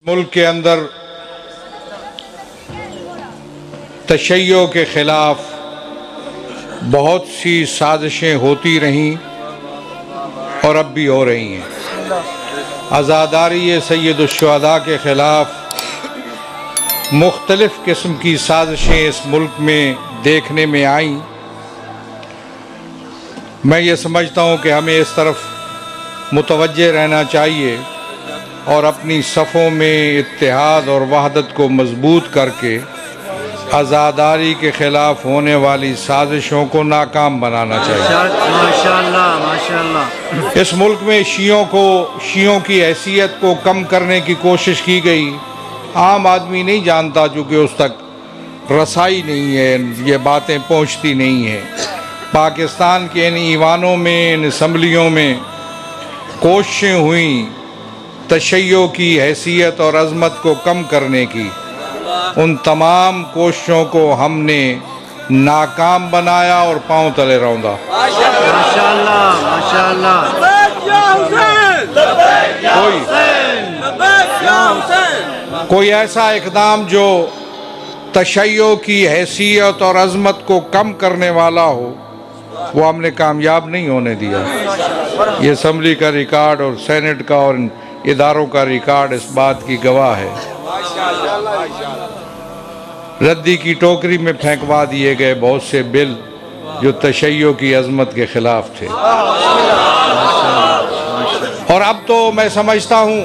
ملک کے اندر تشیع کے خلاف بہت سی سازشیں ہوتی رہیں اور اب بھی ہو رہی ہیں۔ عزاداری سید الشہداء کے خلاف مختلف قسم کی سازشیں اس ملک میں دیکھنے میں آئیں۔ میں یہ سمجھتا ہوں کہ ہمیں اس طرف متوجہ رہنا چاہیے اور اپنی صفوں میں اتحاد اور وحدت کو مضبوط کر کے عزاداری کے خلاف ہونے والی سازشوں کو ناکام بنانا چاہیے۔ ماشاءاللہ ماشاءاللہ۔ اس ملک میں شیعوں کی حیثیت کو کم کرنے کی کوشش کی گئی۔ عام آدمی نہیں جانتا چونکہ اس تک رسائی نہیں ہے، یہ باتیں پہنچتی نہیں ہیں۔ پاکستان کے ان ایوانوں میں، ان اسمبلیوں میں کوششیں ہوئیں تشیع کی حیثیت اور عظمت کو کم کرنے کی۔ ان تمام کوششوں کو ہم نے ناکام بنایا اور پاؤں تلے روندا۔ ماشاءاللہ ماشاءاللہ۔ کوئی ایسا اقدام جو تشیع کی حیثیت اور عظمت کو کم کرنے والا ہو وہ ہم نے کامیاب نہیں ہونے دیا۔ یہ اسمبلی کا ریکارڈ اور سینٹ کا اور اداروں کا ریکارڈ اس بات کی گواہ ہے۔ ردی کی ٹوکری میں پھینکوا دیے گئے بہت سے بل جو تشیع کی عظمت کے خلاف تھے، اور اب تو میں سمجھتا ہوں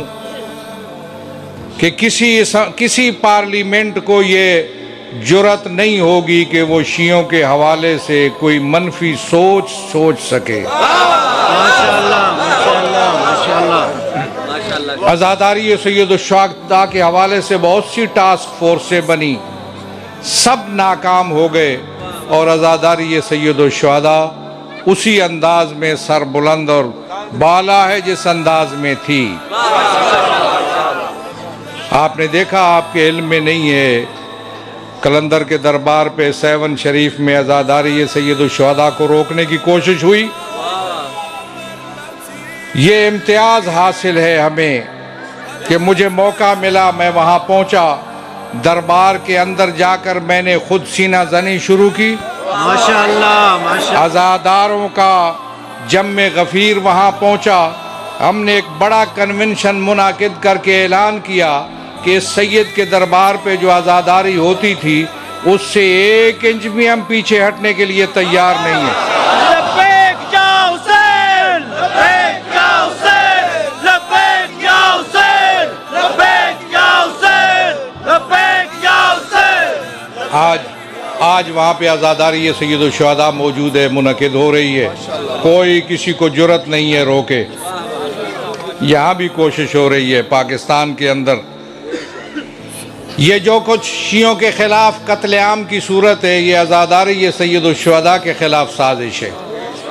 کہ کسی پارلیمنٹ کو یہ جرأت نہیں ہوگی کہ وہ شیعوں کے حوالے سے کوئی منفی سوچ سکے۔ ماشاءاللہ ماشاءاللہ ماشاءاللہ۔ عزاداری سید الشہداء کے حوالے سے بہت سی ٹاسک فورسیں بنی، سب ناکام ہو گئے، اور عزاداری سید الشہداء اسی انداز میں سر بلند اور بالا ہے جس انداز میں تھی۔ آپ نے دیکھا، آپ کے علم میں نہیں ہے، قلندر کے دربار پہ 7 شریف میں عزاداری سید الشہداء کو روکنے کی کوشش ہوئی۔ یہ امتیاز حاصل ہے ہمیں کہ مجھے موقع ملا، میں وہاں پہنچا، دربار کے اندر جا کر میں نے خود سینہ زنی شروع کی۔ ماشاءاللہ ماشاءاللہ۔ عزاداروں کا جم غفیر وہاں پہنچا، ہم نے ایک بڑا کنونشن منعقد کر کے اعلان کیا کہ اس سید کے دربار پہ جو عزاداری ہوتی تھی اس سے 1 انچ بھی ہم پیچھے ہٹنے کے لیے تیار نہیں ہیں۔ لبیک یا حسین، لبیک یا حسین، لبیک یا حسین، لبیک یا حسین، لبیک یا حسین۔ آج وہاں پہ عزاداری سید الشہداء موجود ہے، منعقد ہو رہی ہے، کوئی کسی کو جرأت نہیں ہے روکے۔ یہاں بھی کوشش ہو رہی ہے پاکستان کے اندر۔ یہ جو کچھ شیعوں کے خلاف قتل عام کی صورت ہے، یہ عزاداری سید الشہداء کے خلاف سازش ہے۔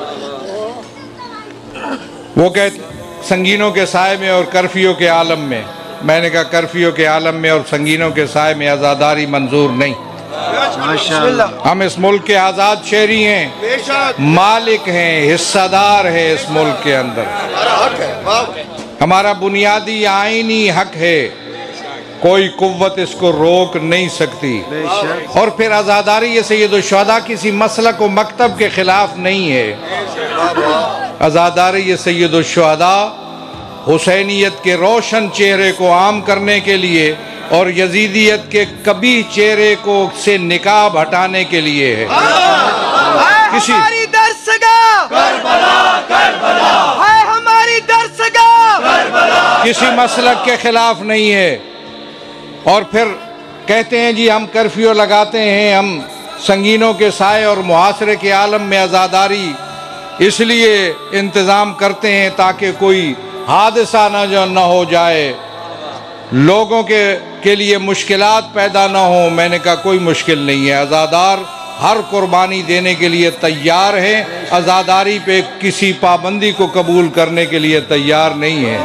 وہ کہتے سنگینوں کے سائے میں اور کرفیو کے عالم میں، میں نے کہا کرفیو کے عالم میں اور سنگینوں کے سائے میں عزاداری منظور نہیں۔ ہم اس ملک کے آزاد شہری ہیں، مالک ہیں، حصہ دار ہیں اس ملک کے اندر، ہمارا بنیادی آئینی حق ہے، کوئی قوت اس کو روک نہیں سکتی۔ اور پھر عزاداری سید الشہداء کسی مسلک و مکتب کے خلاف نہیں ہے۔ عزاداری سید الشہداء حسینیت کے روشن چہرے کو عام کرنے کے لیے اور یزیدیت کے قبیح چہرے کو سے نقاب ہٹانے کے لیے ہے۔ ہماری درسگاہ کربلا کربلا، ہے ہماری درسگاہ کربلا، کسی مسلک کے خلاف نہیں ہے۔ اور پھر کہتے ہیں جی ہم کرفیو لگاتے ہیں، ہم سنگینوں کے سائے اور محاصرے کے عالم میں عزاداری اس لیے انتظام کرتے ہیں تاکہ کوئی حادثہ نہ ہو جائے، لوگوں کے لیے مشکلات پیدا نہ ہوں۔ میں نے کہا کوئی مشکل نہیں ہے، عزادار ہر قربانی دینے کے لیے تیار ہیں، عزاداری پہ کسی پابندی کو قبول کرنے کے لیے تیار نہیں ہے۔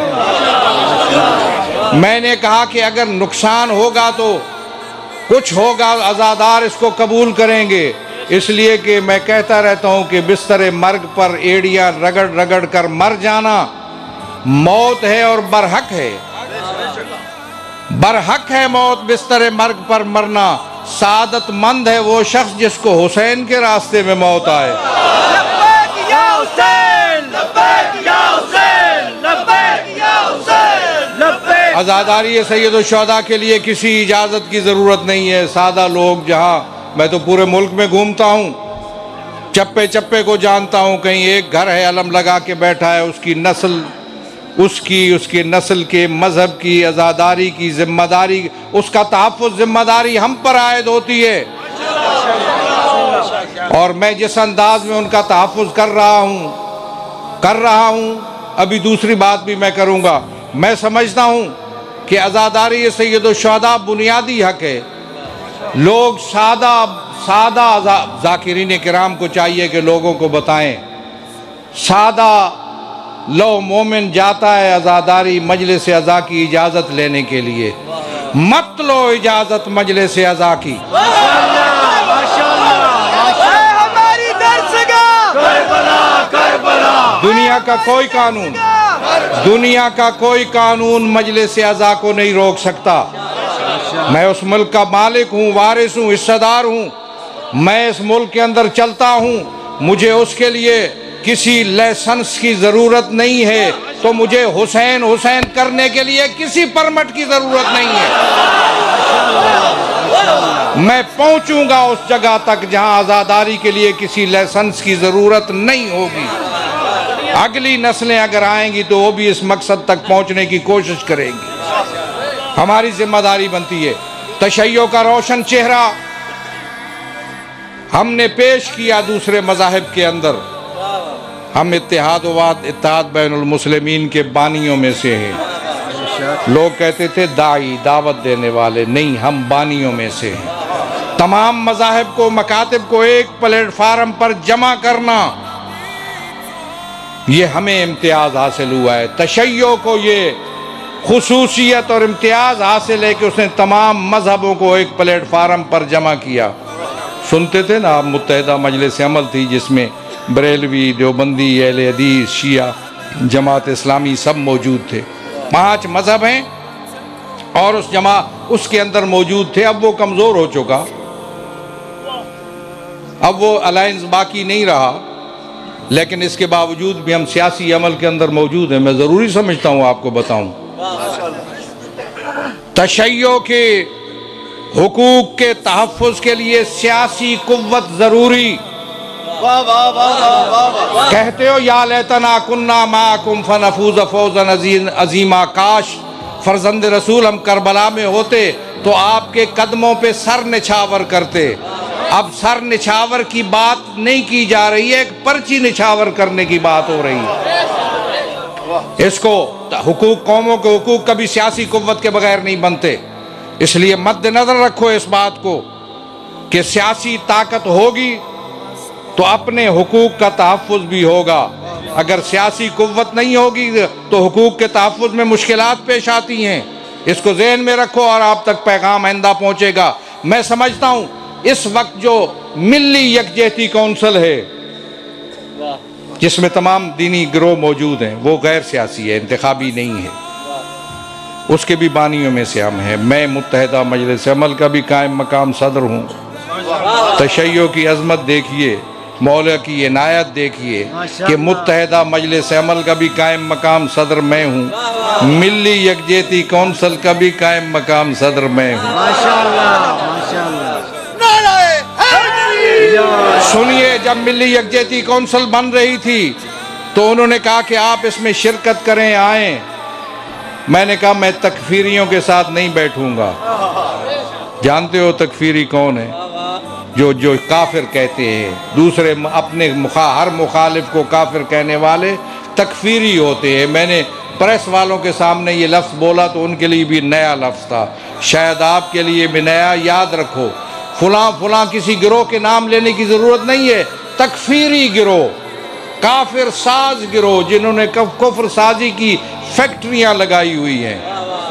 میں نے کہا کہ اگر نقصان ہوگا تو کچھ ہوگا، عزادار اس کو قبول کریں گے، اس لیے کہ میں کہتا رہتا ہوں کہ بستر مرگ پر ایڑیاں رگڑ رگڑ کر مر جانا موت ہے اور برحق ہے۔ برحق ہے موت بستر مرگ پر مرنا، سعادت مند ہے وہ شخص جس کو حسین کے راستے میں موت آئے۔ لبیک یا حسین، لبیک یا حسین، لبیک یا حسین، لبیک۔ عزاداری سید الشہداء کے لیے کسی اجازت کی ضرورت نہیں ہے۔ سادہ لوگ جہاں، میں تو پورے ملک میں گھومتا ہوں، چپے چپے کو جانتا ہوں، کہیں ایک گھر ہے علم لگا کے بیٹھا ہے، اس کی نسل، اس کی نسل کے مذہب کی عزاداری کی ذمہ داری، اس کا تحفظ ذمہ داری ہم پر عائد ہوتی ہے، اور میں جس انداز میں ان کا تحفظ کر رہا ہوں ابھی دوسری بات بھی میں کروں گا۔ میں سمجھتا ہوں کہ عزاداری سید الشہداء بنیادی حق ہے۔ لوگ سادہ ذاکرین کرام کو چاہیے کہ لوگوں کو بتائیں، سادہ لو مومن جاتا ہے عزاداری مجلس عزا کی اجازت لینے کے لیے، مت لو اجازت مجلس عزا کی۔ ہماری درسگاہ کربلا، کربلا۔ دنیا کا کوئی قانون مجلس عزا کو نہیں روک سکتا۔ میں اس ملک کا مالک ہوں، وارث ہوں، حصہ دار ہوں، میں اس ملک کے اندر چلتا ہوں، مجھے اس کے لیے کسی لائسنس کی ضرورت نہیں ہے، تو مجھے حسین کرنے کے لیے کسی پرمٹ کی ضرورت نہیں ہے۔ میں پہنچوں گا اس جگہ تک جہاں عزاداری کے لیے کسی لائسنس کی ضرورت نہیں ہوگی۔ اگلی نسلیں اگر آئیں گی تو وہ بھی اس مقصد تک پہنچنے کی کوشش کریں گی۔ ہماری ذمہ داری بنتی ہے۔ تشیع کا روشن چہرہ ہم نے پیش کیا دوسرے مذاہب کے اندر۔ ہم اتحاد بین المسلمین کے بانیوں میں سے ہیں۔ لوگ کہتے تھے داعی، دعوت دینے والے، نہیں، ہم بانیوں میں سے ہیں۔ تمام مذاہب کو، مکاتب کو ایک پلیٹ فارم پر جمع کرنا، یہ ہمیں امتیاز حاصل ہوا ہے۔ تشیع کو یہ خصوصیت اور امتیاز حاصل ہے کہ اس نے تمام مذہبوں کو ایک پلیٹ فارم پر جمع کیا۔ سنتے تھے نا آپ، متحدہ مجلس عمل تھی جس میں بریلوی، دیوبندی، اہل حدیث، شیعہ، جماعت اسلامی سب موجود تھے۔ 5 مذہب ہیں اور اس کے اندر موجود تھے۔ اب وہ کمزور ہو چکا، اب وہ الائنس باقی نہیں رہا، لیکن اس کے باوجود بھی ہم سیاسی عمل کے اندر موجود ہیں۔ میں ضروری سمجھتا ہوں آپ کو بتاؤں، تشیع کے حقوق کے تحفظ کے لیے سیاسی قوت ضروری۔ کہتے ہو یا لیتنا کننا معکم فنفوز فوزا عظیما، کاش فرزند رسول ہم کربلا میں ہوتے تو آپ کے قدموں پہ سر نچھاور کرتے۔ اب سر نچھاور کی بات نہیں کی جا رہی ہے، ایک پرچی نچھاور کرنے کی بات ہو رہی ہے۔ اس کو حقوق، قوموں کے حقوق کبھی سیاسی قوت کے بغیر نہیں بنتے، اس لیے مد نظر رکھو اس بات کو کہ سیاسی طاقت ہوگی تو اپنے حقوق کا تحفظ بھی ہوگا، اگر سیاسی قوت نہیں ہوگی تو حقوق کے تحفظ میں مشکلات پیش آتی ہیں۔ اس کو ذہن میں رکھو اور آپ تک پیغام آئندہ پہنچے گا۔ میں سمجھتا ہوں اس وقت جو ملی یکجہتی کونسل ہے جس میں تمام دینی گروہ موجود ہیں، وہ غیر سیاسی ہے، انتخابی نہیں ہے، اس کے بھی بانیوں میں سے ہم ہیں۔ میں متحدہ مجلس عمل کا بھی قائم مقام صدر ہوں۔ تشیع کی عظمت دیکھیے، مولا کی عنایت دیکھیے کہ متحدہ مجلس عمل کا بھی قائم مقام صدر میں ہوں، ملی یکجہتی کونسل کا بھی قائم مقام صدر میں ہوں۔ سنیے، جب ملی یکجہتی کونسل بن رہی تھی تو انہوں نے کہا کہ آپ اس میں شرکت کریں، آئیں۔ میں نے کہا میں تکفیریوں کے ساتھ نہیں بیٹھوں گا۔ جانتے ہو تکفیری کون ہے؟ جو کافر کہتے ہیں، دوسرے اپنے ہر مخالف کو کافر کہنے والے تکفیری ہوتے ہیں۔ میں نے پریس والوں کے سامنے یہ لفظ بولا تو ان کے لیے بھی نیا لفظ تھا، شاید آپ کے لیے بھی نیا۔ یاد رکھو، فلاں کسی گروہ کے نام لینے کی ضرورت نہیں ہے۔ تکفیری گروہ، کافر ساز گروہ، جنہوں نے کفر سازی کی فیکٹریاں لگائی ہوئی ہیں۔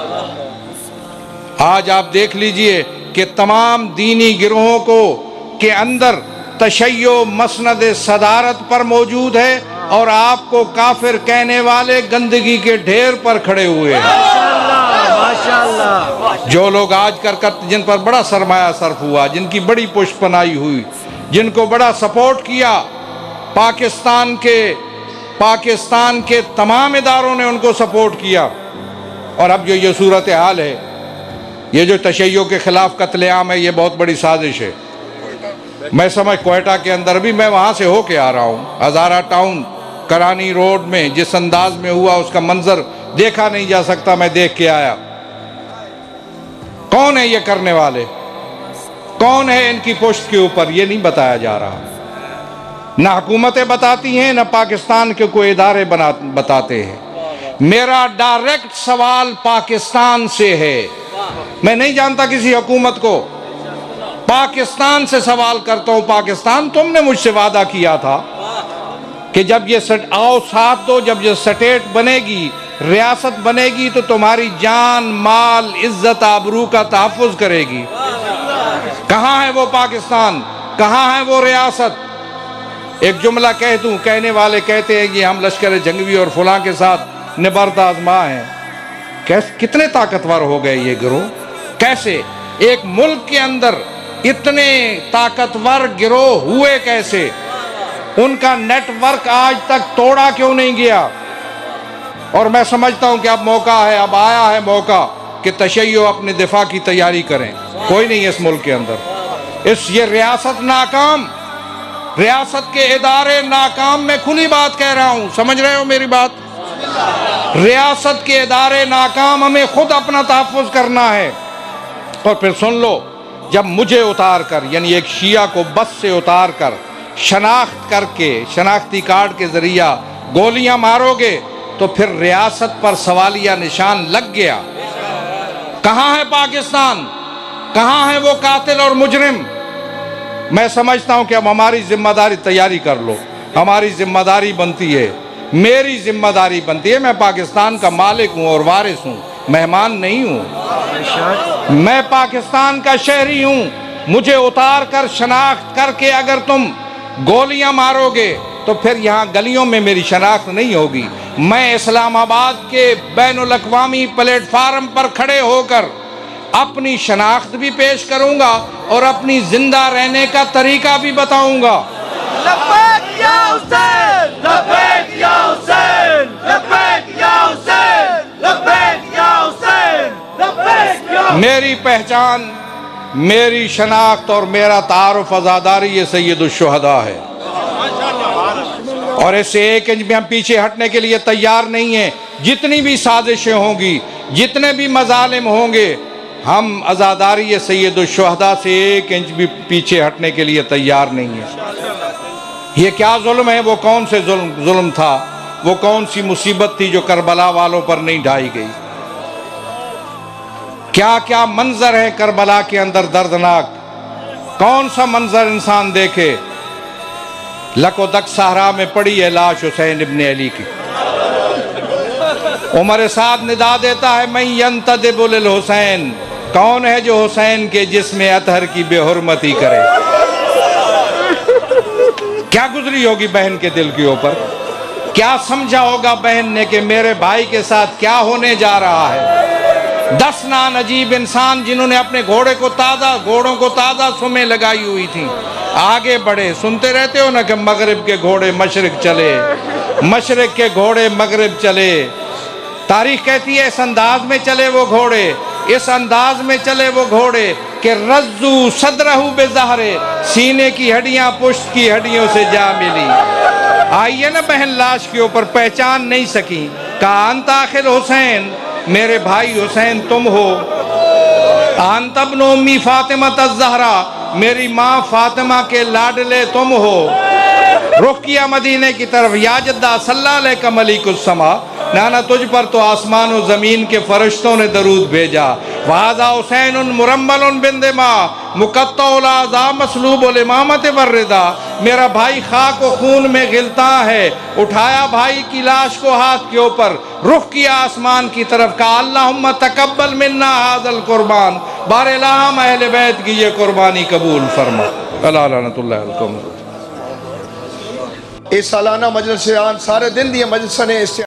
آج آپ دیکھ لیجئے کہ تمام دینی گروہوں کے اندر تشیع مسند صدارت پر موجود ہے اور آپ کو کافر کہنے والے گندگی کے ڈھیر پر کھڑے ہوئے ہیں۔ ماشاءاللہ. جو لوگ آج جن پر بڑا سرمایہ صرف ہوا، جن کی بڑی پشت پناہی ہوئی، جن کو بڑا سپورٹ کیا، پاکستان کے تمام اداروں نے ان کو سپورٹ کیا، اور اب جو یہ صورتحال ہے، یہ جو تشیع کے خلاف قتل عام ہے، یہ بہت بڑی سازش ہے. میں سمجھ کوئٹہ کے اندر بھی میں وہاں سے ہو کے آ رہا ہوں، ہزارہ ٹاؤن کرانی روڈ میں جس انداز میں ہوا اس کا منظر دیکھا نہیں جا سکتا، میں دیکھ کے آیا. کون ہے یہ کرنے والے؟ کون ہے ان کی پشت کے اوپر؟ یہ نہیں بتایا جا رہا. نہ حکومتیں بتاتی ہیں، نہ پاکستان کے کوئی ادارے بتاتے ہیں. میرا ڈائریکٹ سوال پاکستان سے ہے. میں نہیں جانتا کسی حکومت کو، پاکستان سے سوال کرتا ہوں. پاکستان، تم نے مجھ سے وعدہ کیا تھا کہ جب یہ آؤ ساتھ دو، جب یہ سٹیٹ بنے گی، ریاست بنے گی، تو تمہاری جان، مال، عزت، آبرو کا تحفظ کرے گی. کہاں ہے وہ پاکستان؟ کہاں ہے وہ ریاست؟ ایک جملہ کہہ دوں، کہنے والے کہتے ہیں کہ ہم لشکر جنگوی اور فلاں کے ساتھ نبرد آزما ہیں. کتنے طاقتور ہو گئے یہ گروہ؟ کیسے ایک ملک کے اندر اتنے طاقتور گروہ ہوئے؟ کیسے ان کا نیٹ ورک آج تک توڑا کیوں نہیں گیا؟ اور میں سمجھتا ہوں کہ اب موقع ہے، اب آیا ہے موقع کہ تشیع اپنے دفاع کی تیاری کریں. کوئی نہیں اس ملک کے اندر، یہ ریاست ناکام، ریاست کے ادارے ناکام. میں کھلی بات کہہ رہا ہوں، سمجھ رہے ہو میری بات؟ ریاست کے ادارے ناکام، ہمیں خود اپنا تحفظ کرنا ہے. اور پھر سن لو، جب مجھے اتار کر، یعنی ایک شیعہ کو بس سے اتار کر شناخت کر کے، شناختی کارڈ کے ذریعہ گولیاں مارو گے، تو پھر ریاست پر سوالیہ نشان لگ گیا. کہاں ہے پاکستان؟ کہاں ہے وہ قاتل اور مجرم؟ میں سمجھتا ہوں کہ اب ہماری ذمہ داری، تیاری کر لو، ہماری ذمہ داری بنتی ہے، میری ذمہ داری بنتی ہے. میں پاکستان کا مالک ہوں اور وارث ہوں، مہمان نہیں ہوں. میں پاکستان کا شہری ہوں. مجھے اتار کر شناخت کر کے اگر تم گولیاں مارو گے تو پھر یہاں گلیوں میں میری شناخت نہیں ہوگی. میں اسلام آباد کے بین الاقوامی پلیٹ فارم پر کھڑے ہو کر اپنی شناخت بھی پیش کروں گا اور اپنی زندہ رہنے کا طریقہ بھی بتاؤں گا. لبیک یا حسین، لبیک یا حسین، لبیک یا حسین، لبیک یا حسین، لبیک یا. میری پہچان، میری شناخت اور میرا تعارف عزاداری یہ سید الشہداء ہے، اور اس سے ایک انچ بھی ہم پیچھے ہٹنے کے لیے تیار نہیں ہیں. جتنی بھی سازشیں ہوں گی، جتنے بھی مظالم ہوں گے، ہم عزاداری سید الشہداء سے ایک انچ بھی پیچھے ہٹنے کے لیے تیار نہیں ہیں. یہ کیا ظلم ہے؟ وہ کون سے ظلم تھا؟ وہ کون سی مصیبت تھی جو کربلا والوں پر نہیں ڈھائی گئی؟ کیا کیا منظر ہے کربلا کے اندر دردناک؟ کون سا منظر انسان دیکھے؟ لک و دک صحرا میں پڑی ہے لاش حسین ابن علی کی. عمر سعد ندا دیتا ہے من ینتدب للحسین، کون ہے جو حسین کے جسم اطہر کی بے حرمتی کرے؟ کیا گزری ہوگی بہن کے دل کے اوپر؟ کیا سمجھا ہوگا بہن نے کہ میرے بھائی کے ساتھ کیا ہونے جا رہا ہے؟ 10 نان عجیب انسان جنہوں نے اپنے گھوڑوں کو تازہ سمیں لگائی ہوئی تھیں، آگے بڑھے. سنتے رہتے ہو نا کہ مغرب کے گھوڑے مشرق چلے، مشرق کے گھوڑے مغرب چلے. تاریخ کہتی ہے اس انداز میں چلے وہ گھوڑے، اس انداز میں چلے وہ گھوڑے کہ رزو صدرہ بظہرے، سینے کی ہڈیاں پشت کی ہڈیوں سے جا ملی. آئیے نا بہن لاش کے اوپر، پہچان نہیں سکی. کہا انت آخر حسین، میرے بھائی حسین تم ہو. انت ابن امی فاطمہ الزہرا، میری ماں فاطمہ کے لاڈلے تم ہو. رخ کیا مدینے کی طرف، یا جدہ صلی علیہ ملیک السما، نانا تجھ پر تو آسمان و زمین کے فرشتوں نے درود بھیجا. وَهَذَا حُسَيْنٌ مُرَمَّلٌ بِالدِّمَاء مُقَطَّعُ الْأَعْضَاء مَصْلُوبُ الْإِمَامَةِ وَالرِّضَا. میرا بھائی خاک و خون میں غلطاں ہے. اٹھایا بھائی کی لاش کو ہاتھ کے اوپر، رخ کیا آسمان کی طرف، کہا اللہم تقبل منا هذا القربان، بار الہم اہل بیت کی یہ قربانی قبول فرما. اللہ لعنت اللہ علیکم. اس سالانہ مجلس عام سارے دن دی مجلس نے اس